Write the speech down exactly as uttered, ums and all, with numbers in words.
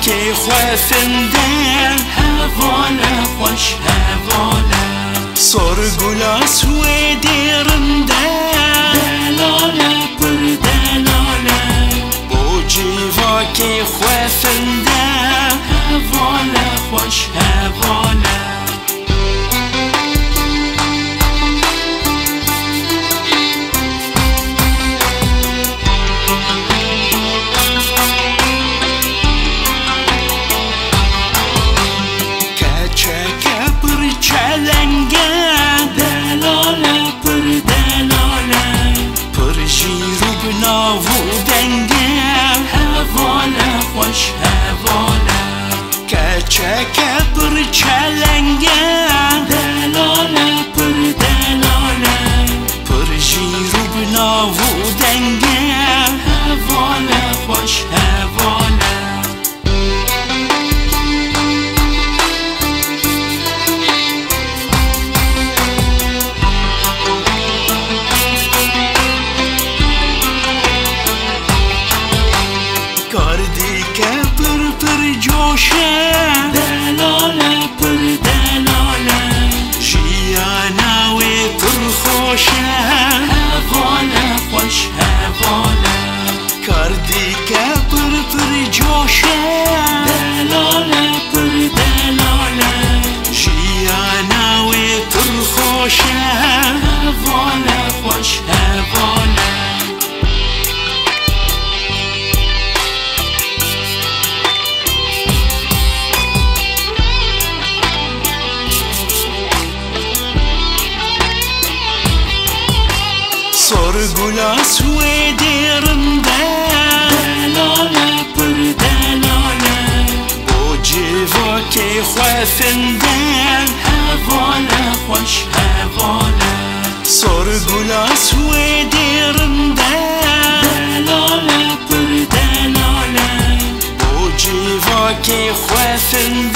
جیواکی خوافنده هواله خوش هواله سرگلاس و دیرنده دلاله پر دلاله بو جیواکی خوافنده هواله خوش هواله خوش هواله کچک پر چلنگه دلاله پر دلاله پر جیر و بنا و دنگه هواله خوش هواله کردی که پر پر جوشه دلاله پر دلاله جیاناوی پر خوشه هواله خوش هواله کردی که پر پر جوشه دلاله پر دلاله جیاناوی پر خوشه هواله خوش هواله سرگلاس و دیرنده دلاله پر دلاله بو جیواکی خوافنده هواله خوش هواله سرگلاس و دیرنده دلاله پر دلاله بو جیواکی خوافنده